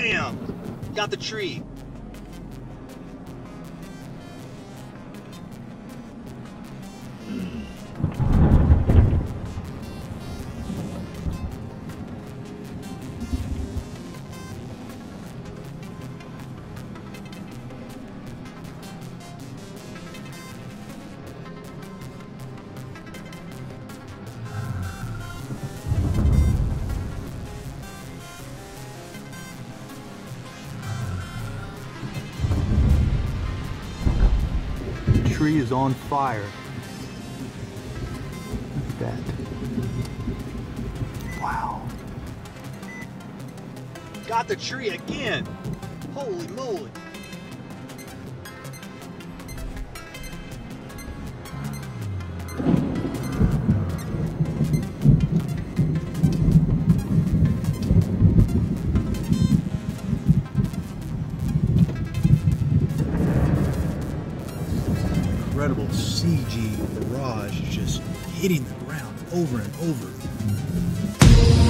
Bam! Got the tree. Tree is on fire. Look at that. Wow. Got the tree again. Holy moly. Incredible CG barrage just hitting the ground over and over.